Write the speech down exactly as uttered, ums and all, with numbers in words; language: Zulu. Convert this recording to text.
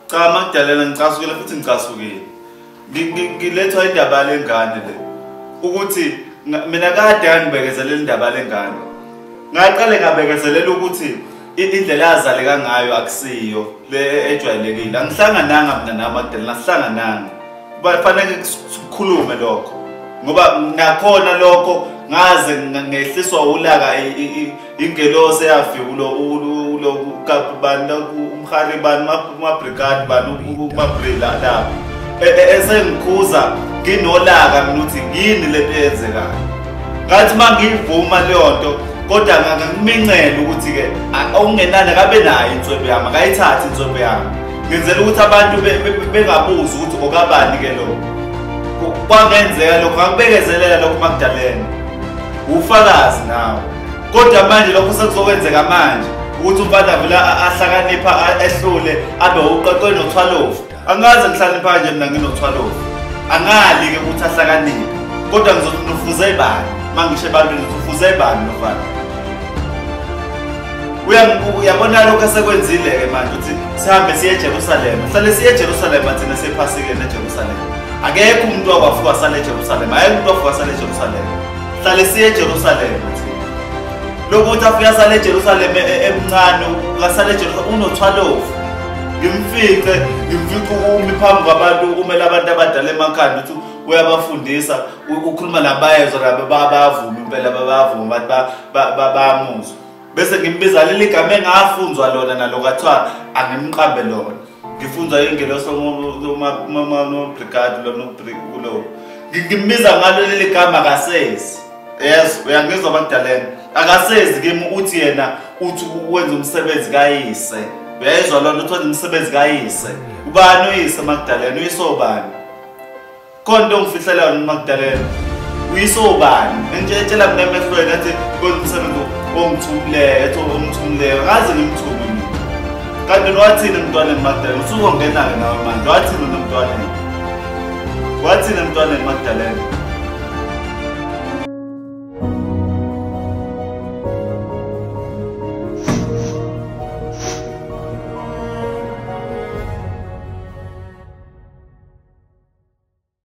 Cha Magdalena ngicasukile futhi ngicasukile. Ngilethwa indaba lengane le. Ukuthi mina kade ngibekezelela indaba lengane. Ngaqale ngabekezelela ukuthi indlela yazaleka ngayo akusiyo le ejwayelekile. Angihlangananga mina naMagdalena, asihlangananga. Kufanele sikhulume lokho. Ngoba nakhona lokho ngaze ngehliswa ulaka ingelosi yafika ulo lo kabanda umharibani mabrigade bani umabrila lapho. Esengikhuza nginolaka mina uthi ngini lento eyenzekayo. Ngathi mangivuma leyo nto kodwa ngangimincela ukuthi ke awungenana kabe nayo inswebe yami, akayithathe inswebe yami. Ngenzela ukuthi abantu bengabuza ukuthi okabani ke lo. Kwangenzeka lokho ngakubekezelela lokho Magdalena. Ufakazi nawe. Kodwa manje lokho sekuzokwenzeka manje ukuthi umfana vela ahlakanipha ehlule abe uqoqwe nothwalofu. Angaze ngihlakanipha nje mina nginothwalofu. Angali ke ukuthi ahlakaniphe. Kodwa ngizothi nofuze ibani. Mangisho ebantwini nofuze ibani nofana. Uyabona lokho sekwenzile ke manje uthi sihambe siye eJerusalem. Hlale siye eJerusalem thina sephasike neJerusalem. Akekho umuntu wakwafuka sale eJerusalem. Ayekho umuntu wakwafuka sale eJerusalem. Hlale siye eJerusalem thina. Lokuthi afika sale eJerusalem emncane ukasale eJerusalem unothwalofu. Ngimfice ngimfice umi phambi kwabantu kumele abantu abadala emakhaya ukuthi uyabafundisa ukhuluma nabayezwa labo bayavuma impela bayavuma abantu bayamuzwa. Bese ngimbiza leli gama engafunzwa lona nalokathiwa angimqambe lona. Ngifunza ingelosi no brigade lo no kulo. Ngimbiza ngalo leli gama akasezi. Yes, uyangizwa Magdalena. Akasezi kimi uthi yena uthi wenza umsebenzi kayise. Uyayizwa lona uthi wenza umsebenzi kayise. Ubani uyise Magdalena? Uyisobani? Konke ongifihlela yona Magdalena. Uyisobani? Ngitshela mina emehlweni athi wenza umsebenzi ongithumile, ethi ongithumile. Ngaze ngimthume mina. Kanti wathini emntwaneni Magdalena? Usukongena ke nawe manje. Wathini nomntwaneni? Wathini emntwaneni Magdalena?